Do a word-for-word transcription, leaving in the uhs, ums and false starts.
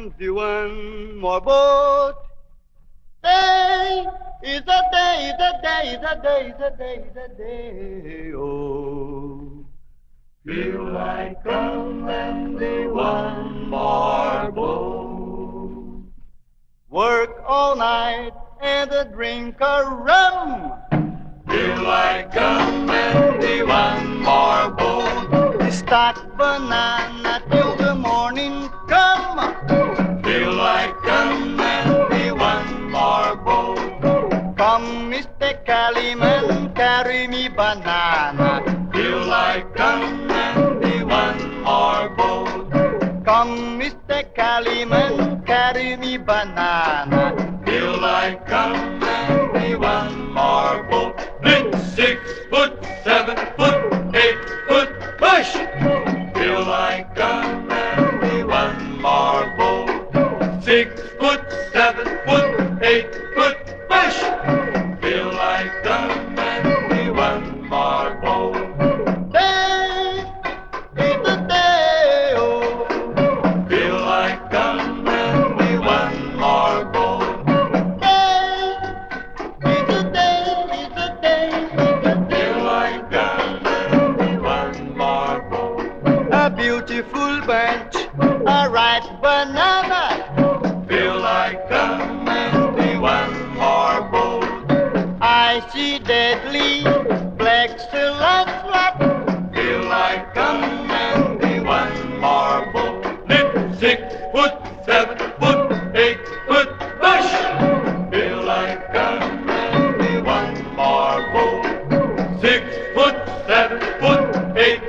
and the one more boat. Day is a day, is a day, is a day, is a day, is a day, oh. Feel like come and the one more boat. Work all night and a drink of rum. Feel like come and the one more boat. Stack banana till the morning come. Feel like come and the one more boat. Come, Mister Caliman, carry me banana. Feel like come and the one more boat. Come, Mister Caliman, carry me banana. Feel like come and the one more boat. It's six foot, seven foot, eight foot push. Feel like come and the one more boat. Six foot, seven foot, eight foot push. Feel like come and the one more boat. Day is the day, oh. Feel like come and the one more boat. Day is the day, is the day, is the day. Feel like come and the one more boat. A beautiful bunch, a ripe banana. Feel like come and the one more boat. I see deadly black silhouette flat. Feel like come and the one more boat. It's six foot, seven foot, eight foot bush. Feel like come and the one more boat. Six foot, seven foot, eight